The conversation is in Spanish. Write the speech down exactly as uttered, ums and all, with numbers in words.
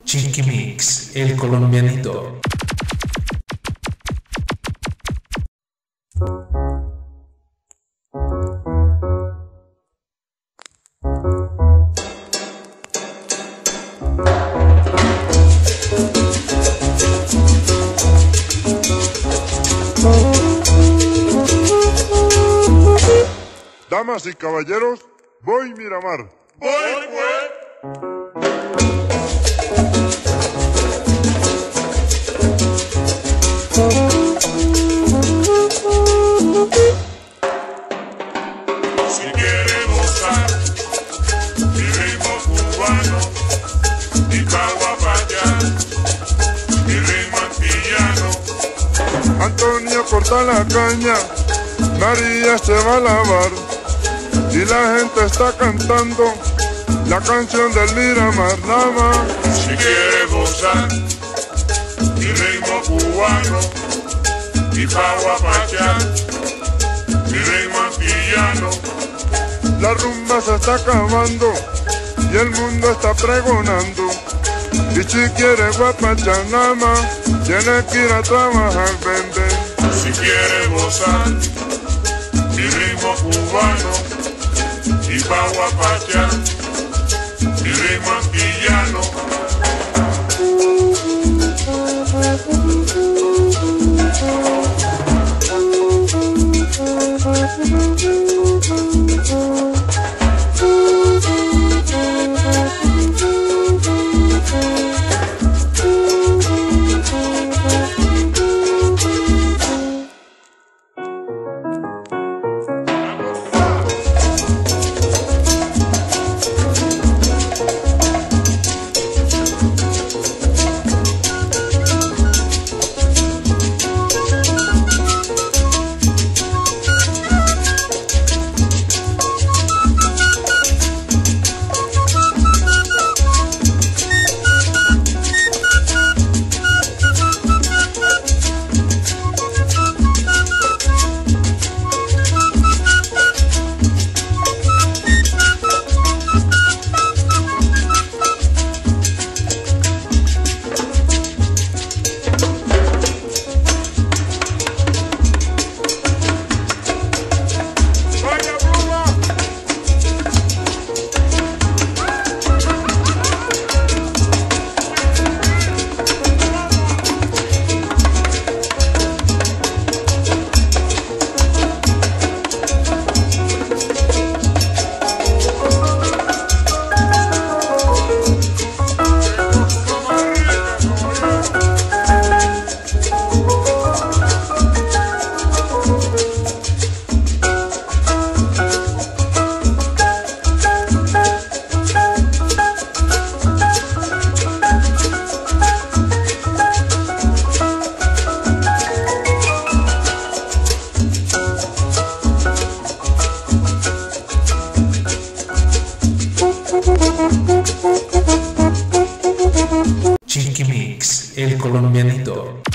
Chinky Mix, el colombianito. Damas y caballeros, voy Miramar. Voy, pues. Si quiere gozar mi ritmo cubano, mi guapayán, mi ritmo antillano. Antonio corta la caña, María se va a lavar y la gente está cantando la canción del Miramar nada más. Si quiere gozar mi ritmo cubano, mi guapayán, mi ritmo antillano. La rumba se está acabando y el mundo está pregonando. Y si quiere guapachán nada más, tiene que ir a trabajar, ven, ven. Si quiere gozar mi ritmo cubano, mi guapayán, mi ritmo antillano. Chinky Mix, el colombianito.